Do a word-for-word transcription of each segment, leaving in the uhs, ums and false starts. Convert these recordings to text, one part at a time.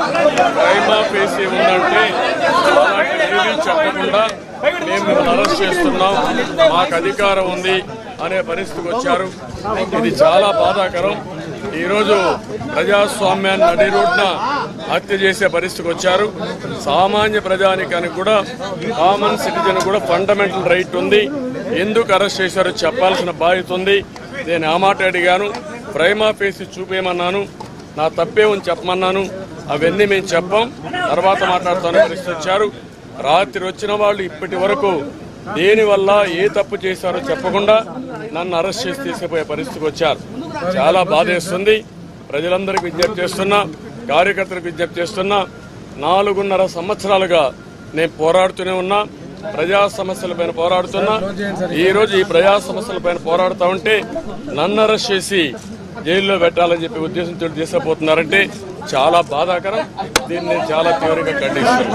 Prima facie ఉందంటే ఏమీ చెప్పకుండా మేము మిమ్మల్ని అరెస్ట్ చేస్తున్నాం, మాకు అధికారం ఉంది అనే పరిస్థితికి వచ్చారు. ఇది చాలా బాధాకరం. ఈరోజు ప్రజాస్వామ్యాన్ని నడి రోడ్న హత్య చేసే పరిస్థితికి వచ్చారు. సామాన్య ప్రజానికానికి కూడా, కామన్ సిటిజన్ కూడా ఫండమెంటల్ రైట్ ఉంది. ఎందుకు అరెస్ట్ చేశారో చెప్పాల్సిన బాధ్యత ఉంది. నేను ఆ మాట అడిగాను, ప్రైమా ఫేసి చూపేయమన్నాను, నా తప్పే ఉంది చెప్పమన్నాను. అవన్నీ మేము చెప్పాం, తర్వాత మాట్లాడుతానని పరిస్థితి వచ్చారు. రాత్రి వచ్చిన వాళ్ళు ఇప్పటి వరకు దేనివల్ల ఏ తప్పు చేశారో చెప్పకుండా నన్ను అరెస్ట్ చేసి తీసుకుపోయే పరిస్థితికి వచ్చారు. చాలా బాధేస్తుంది. ప్రజలందరికీ విజ్ఞప్తి చేస్తున్నా, కార్యకర్తలకు విజ్ఞప్తి చేస్తున్నా, నాలుగున్నర సంవత్సరాలుగా నేను పోరాడుతూనే ఉన్నా, ప్రజా సమస్యలపైన పోరాడుతున్నా. ఈరోజు ఈ ప్రజా సమస్యలపైన పోరాడుతూ ఉంటే నన్ను అరెస్ట్ చేసి జైల్లో పెట్టాలని చెప్పి ఉద్దేశంతో తీసుకుపోతున్నారంటే చాలా బాధాకరం. దీన్ని చాలా తీవ్రంగా ఖండిస్తున్నాను.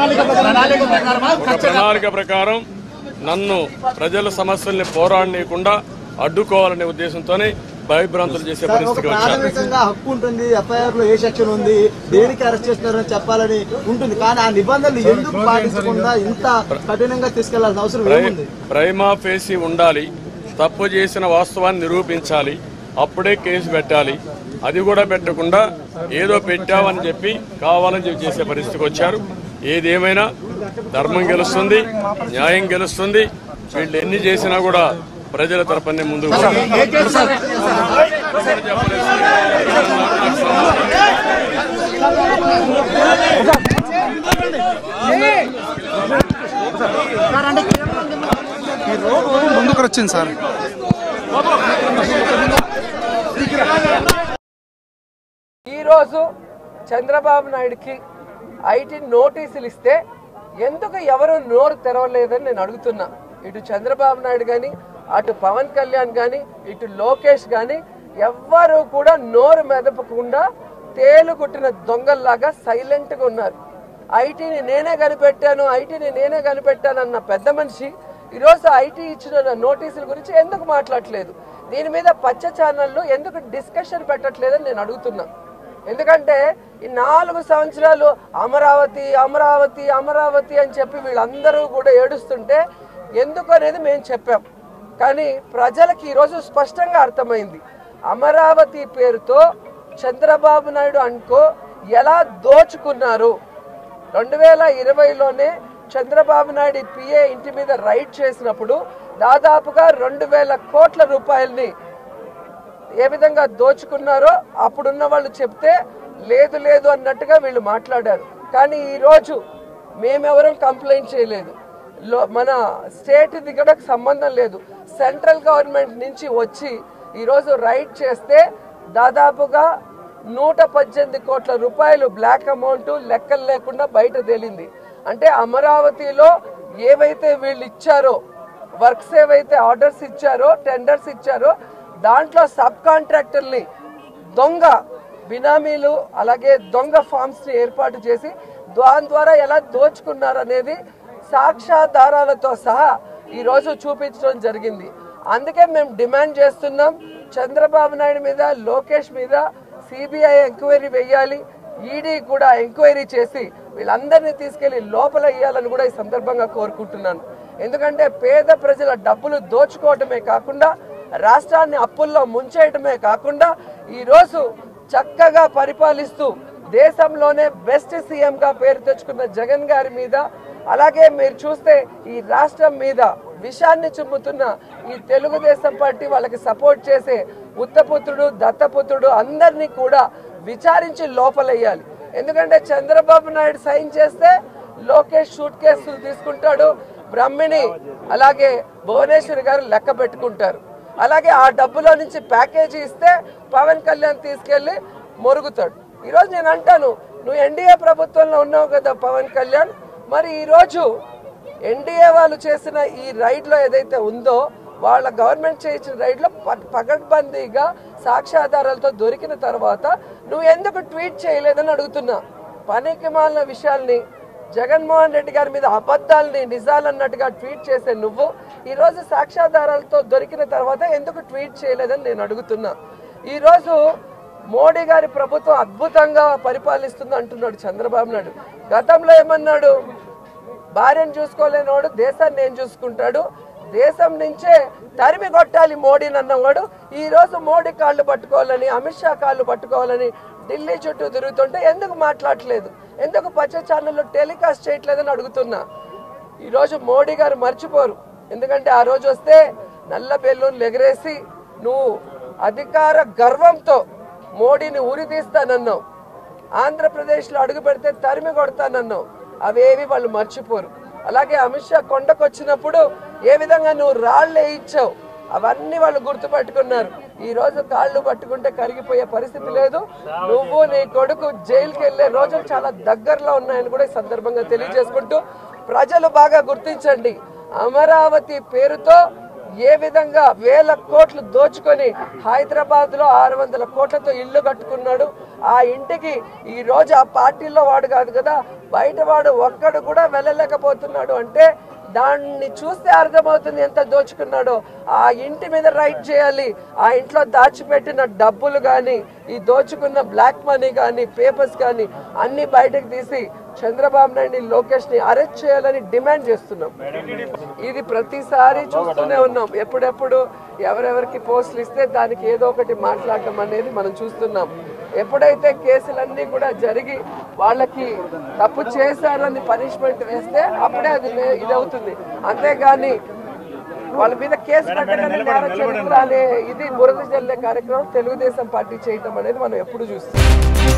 ఒక ప్రణాళిక ప్రకారం నన్ను ప్రజల సమస్యల్ని పోరాడనీయకుండా అడ్డుకోవాలనే ఉద్దేశంతోనే భయభ్రాంతులు చేసే పరిస్థితికి వచ్చారు. హక్కు ఉంటుంది, ఎఫ్ఐఆర్ లో ఏ సెక్షన్ ఉంది, దేనికి అరెస్ట్ చేస్తున్నారని చెప్పాలని ఉంటుంది. కానీ ఆ నిబంధనలు ఎందుకు పాటించకుండా ఇంత కఠినంగా తీసుకెళ్లాల్సిన అవసరం ఏముంది? ప్రైమా ఫేసి ఉండాలి, తప్పు చేసిన వాస్తవాన్ని నిరూపించాలి, అప్పుడే కేసు పెట్టాలి. అది కూడా పెట్టకుండా ఏదో పెట్టామని చెప్పి కావాలని చెప్పి చేసే పరిస్థితికి వచ్చారు. ఏదేమైనా ధర్మం గెలుస్తుంది, న్యాయం గెలుస్తుంది. వీళ్ళు ఎన్ని చేసినా కూడా ప్రజల తరపునే ముందుకు ముందుకు వచ్చింది సార్. ఈరోజు చంద్రబాబు నాయుడుకి ఐటీ నోటీసులు ఇస్తే ఎందుకు ఎవరు నోరు తెరవలేదని నేను అడుగుతున్నా. ఇటు చంద్రబాబు నాయుడు కానీ, అటు పవన్ కళ్యాణ్ కానీ, ఇటు లోకేష్ కానీ ఎవ్వరూ కూడా నోరు మెదపకుండా తేలుగుట్టిన దొంగల్లాగా సైలెంట్గా ఉన్నారు. ఐటీని నేనే కనిపెట్టాను, ఐటీని నేనే కనిపెట్టాను అన్న పెద్ద మనిషి ఈరోజు ఐటీ ఇచ్చిన నోటీసుల గురించి ఎందుకు మాట్లాడట్లేదు? దీని మీద పచ్చ ఛానళ్ళు ఎందుకు డిస్కషన్ పెట్టట్లేదని నేను అడుగుతున్నా. ఎందుకంటే ఈ నాలుగు సంవత్సరాలు అమరావతి అమరావతి అమరావతి అని చెప్పి వీళ్ళందరూ కూడా ఏడుస్తుంటే ఎందుకు అనేది మేము చెప్పాం. కానీ ప్రజలకి ఈరోజు స్పష్టంగా అర్థమైంది, అమరావతి పేరుతో చంద్రబాబు నాయుడు అనుకో ఎలా దోచుకున్నారు. రెండు వేల ఇరవైలోనే చంద్రబాబు నాయుడు పిఏ ఇంటి మీద రైడ్ చేసినప్పుడు దాదాపుగా రెండు వేల కోట్ల రూపాయలని ఏ విధంగా దోచుకున్నారో అప్పుడున్న వాళ్ళు చెప్తే లేదు లేదు అన్నట్టుగా వీళ్ళు మాట్లాడారు. కానీ ఈరోజు మేమెవరం కంప్లైంట్ చేయలేదు, మన స్టేట్ది కూడా సంబంధం లేదు. సెంట్రల్ గవర్నమెంట్ నుంచి వచ్చి ఈరోజు రైడ్ చేస్తే దాదాపుగా నూట పద్దెనిమిది కోట్ల రూపాయలు బ్లాక్ అమౌంట్ లెక్కలు లేకుండా బయట తేలింది. అంటే అమరావతిలో ఏవైతే వీళ్ళు ఇచ్చారో, వర్క్స్ ఏవైతే ఆర్డర్స్ ఇచ్చారో, టెండర్స్ ఇచ్చారో దాంట్లో సబ్ కాంట్రాక్టర్ని దొంగ బినామీలు అలాగే దొంగ ఫార్మ్స్ని ఏర్పాటు చేసి దాని ద్వారా ఎలా దోచుకున్నారనేది సాక్ష్యాధారాలతో సహా ఈరోజు చూపించడం జరిగింది. అందుకే మేము డిమాండ్ చేస్తున్నాం, చంద్రబాబు నాయుడు మీద, లోకేష్ మీద సిబిఐ ఎంక్వైరీ వేయాలి, ఈడీ కూడా ఎంక్వైరీ చేసి వీళ్ళందరినీ తీసుకెళ్లి లోపల వేయాలని కూడా ఈ సందర్భంగా కోరుకుంటున్నాను. ఎందుకంటే పేద ప్రజల డబ్బులు దోచుకోవటమే కాకుండా, రాష్ట్రాన్ని అప్పుల్లో ముంచేయటమే కాకుండా ఈరోజు చక్కగా పరిపాలిస్తూ దేశంలోనే బెస్ట్ సీఎంగా పేరు తెచ్చుకున్న జగన్ గారి మీద, అలాగే మీరు చూస్తే ఈ రాష్ట్రం మీద విషాన్ని చుమ్ముతున్న ఈ తెలుగుదేశం పార్టీ వాళ్ళకి సపోర్ట్ చేసే ఉత్తపుత్రుడు, దత్తపుత్రుడు అందరినీ కూడా విచారించి లోపలయ్యాలి. ఎందుకంటే చంద్రబాబు నాయుడు సైన్ చేస్తే లోకేష్ షూట్ కేసులు తీసుకుంటాడు, బ్రహ్మిణి అలాగే భువనేశ్వరి గారు లెక్క పెట్టుకుంటారు. అలాగే ఆ డబ్బులో నుంచి ప్యాకేజీ ఇస్తే పవన్ కళ్యాణ్ తీసుకెళ్లి మొరుగుతాడు. ఈరోజు నేను అంటాను, నువ్వు ఎన్డీఏ ప్రభుత్వంలో ఉన్నావు కదా పవన్ కళ్యాణ్, మరి ఈరోజు ఎన్డీఏ వాళ్ళు చేసిన ఈ రైడ్లో ఏదైతే ఉందో, వాళ్ళ గవర్నమెంట్ చేయించిన రైడ్లో పగడ్బందీగా సాక్ష్యాధారాలతో దొరికిన తర్వాత నువ్వు ఎందుకు ట్వీట్ చేయలేదని అడుగుతున్నా. పనికి మాలిన విషయాల్ని, జగన్మోహన్ రెడ్డి గారి మీద అబద్ధాలని నిజాలన్నట్టుగా ట్వీట్ చేసే నువ్వు ఈరోజు సాక్ష్యాధారాలతో దొరికిన తర్వాత ఎందుకు ట్వీట్ చేయలేదని నేను అడుగుతున్నా. ఈరోజు మోడీ గారి ప్రభుత్వం అద్భుతంగా పరిపాలిస్తుంది అంటున్నాడు చంద్రబాబు నాయుడు. గతంలో ఏమన్నాడు? భార్యను చూసుకోలేనివాడు దేశాన్ని ఏం చూసుకుంటాడు, దేశం నుంచే తరిమి కొట్టాలి మోడీని అన్నవాడు ఈ రోజు మోడీ కాళ్ళు పట్టుకోవాలని, అమిత్ షా కాళ్ళు పట్టుకోవాలని ఢిల్లీ చుట్టూ తిరుగుతుంటే ఎందుకు మాట్లాడలేదు, ఎందుకు పచ్చ ఛానల్లో టెలికాస్ట్ చేయట్లేదని అడుగుతున్నా. ఈరోజు మోడీ గారు మర్చిపోరు. ఎందుకంటే ఆ రోజు వస్తే నల్ల బెలూన్లు ఎగరేసి నువ్వు అధికార గర్వంతో మోడీని ఉరి తీస్తానన్నావు, ఆంధ్రప్రదేశ్లో అడుగు పెడితే తరిమి కొడతానన్నావు. అవేవి వాళ్ళు మర్చిపోరు. అలాగే అమిత్ షా కొండకు వచ్చినప్పుడు ఏ విధంగా నువ్వు రాళ్ళు వేయించావు అవన్నీ వాళ్ళు గుర్తుపట్టుకున్నారు. ఈ రోజు కాళ్ళు పట్టుకుంటే కరిగిపోయే పరిస్థితి లేదు. నువ్వు నీ కొడుకు జైలుకి వెళ్లే రోజులు చాలా దగ్గరలో ఉన్నాయని కూడా ఈ సందర్భంగా తెలియజేసుకుంటూ ప్రజలు బాగా గుర్తించండి. అమరావతి పేరుతో ఏ విధంగా వేల కోట్లు దోచుకొని హైదరాబాద్ లో ఆరు వందల కోట్లతో ఇల్లు కట్టుకున్నాడు. ఆ ఇంటికి ఈ రోజు ఆ పార్టీలో వాడు కాదు కదా, బయట వాడు ఒక్కడు కూడా వెళ్ళలేకపోతున్నాడు అంటే దాన్ని చూస్తే అర్థమవుతుంది ఎంత దోచుకున్నాడో. ఆ ఇంటి మీద రైట్ చేయాలి. ఆ ఇంట్లో దాచిపెట్టిన డబ్బులు కానీ, ఈ దోచుకున్న బ్లాక్ మనీ కానీ, పేపర్స్ కానీ అన్ని బయటకు తీసి చంద్రబాబు నాయుడు లోకేష్ ని అరెస్ట్ చేయాలని డిమాండ్ చేస్తున్నాం. ఇది ప్రతిసారి చూస్తూనే ఉన్నాం. ఎప్పుడెప్పుడు ఎవరెవరికి పోస్టులు ఇస్తే దానికి ఏదో ఒకటి మాట్లాడటం అనేది మనం చూస్తున్నాం. ఎప్పుడైతే కేసులన్నీ కూడా జరిగి వాళ్ళకి తప్పు చేశారని పనిష్మెంట్ వేస్తే అప్పుడే అది ఇది అవుతుంది. అంతేగాని వాళ్ళ మీద కేసు పెట్టగానే నేర చరిత్ర అనే ఇది బురద జల్లే కార్యక్రమం తెలుగుదేశం పార్టీ చేయటం అనేది మనం ఎప్పుడు చూస్తాం.